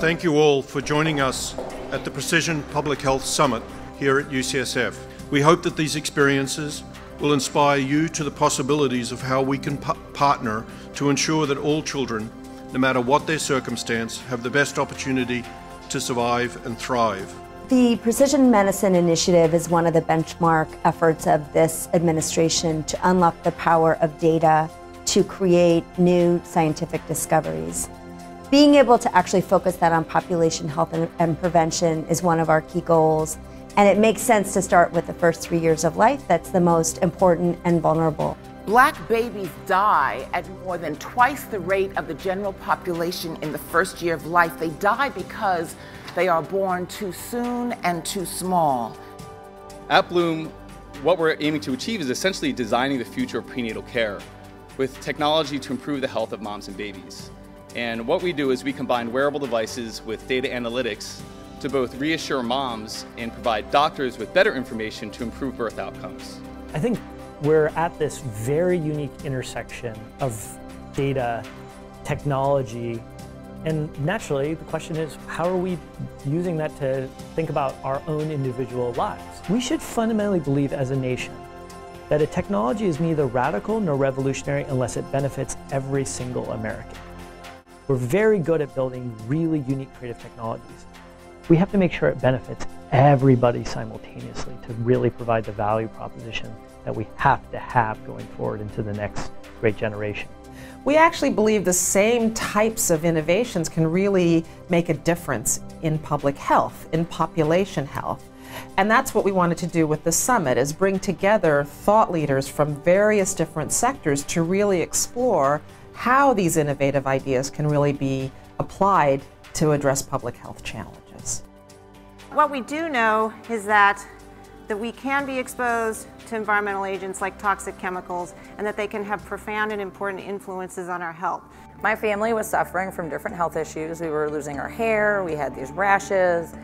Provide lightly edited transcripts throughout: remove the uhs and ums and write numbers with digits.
thank you all for joining us at the Precision Public Health Summit here at UCSF. We hope that these experiences will inspire you to the possibilities of how we can partner to ensure that all children, no matter what their circumstance, have the best opportunity to survive and thrive. The Precision Medicine Initiative is one of the benchmark efforts of this administration to unlock the power of data to create new scientific discoveries. Being able to actually focus that on population health and prevention is one of our key goals, and it makes sense to start with the first 3 years of life. That's the most important and vulnerable. Black babies die at more than twice the rate of the general population in the first year of life. They die because they are born too soon and too small. At Abloom, what we're aiming to achieve is essentially designing the future of prenatal care with technology to improve the health of moms and babies. And what we do is we combine wearable devices with data analytics to both reassure moms and provide doctors with better information to improve birth outcomes. I think we're at this very unique intersection of data, technology, and naturally the question is, how are we using that to think about our own individual lives? We should fundamentally believe as a nation that a technology is neither radical nor revolutionary unless it benefits every single American. We're very good at building really unique creative technologies. We have to make sure it benefits everybody simultaneously to really provide the value proposition that we have to have going forward into the next great generation. We actually believe the same types of innovations can really make a difference in public health, in population health. And that's what we wanted to do with the summit, is bring together thought leaders from various different sectors to really explore how these innovative ideas can really be applied to address public health challenges. What we do know is that we can be exposed to environmental agents like toxic chemicals, and that they can have profound and important influences on our health. My family was suffering from different health issues. We were losing our hair, we had these rashes.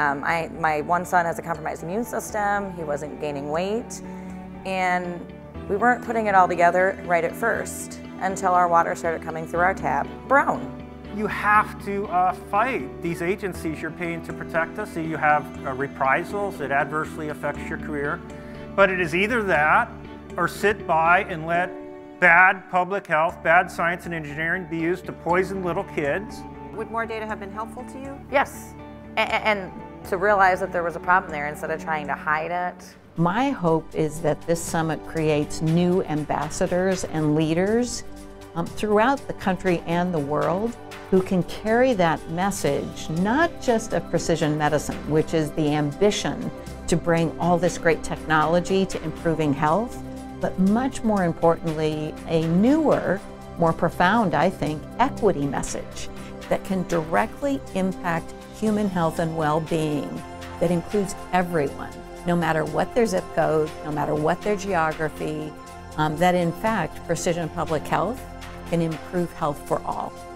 My one son has a compromised immune system, he wasn't gaining weight, and we weren't putting it all together right at first until our water started coming through our tap brown. You have to fight these agencies you're paying to protect us. So you have reprisals that adversely affects your career. But it is either that or sit by and let bad public health, bad science and engineering be used to poison little kids. Would more data have been helpful to you? Yes, and to realize that there was a problem there instead of trying to hide it. My hope is that this summit creates new ambassadors and leaders throughout the country and the world who can carry that message, not just of precision medicine, which is the ambition to bring all this great technology to improving health, but much more importantly, a newer, more profound, I think, equity message that can directly impact human health and well-being that includes everyone, no matter what their zip code, no matter what their geography, that in fact, precision public health can improve health for all.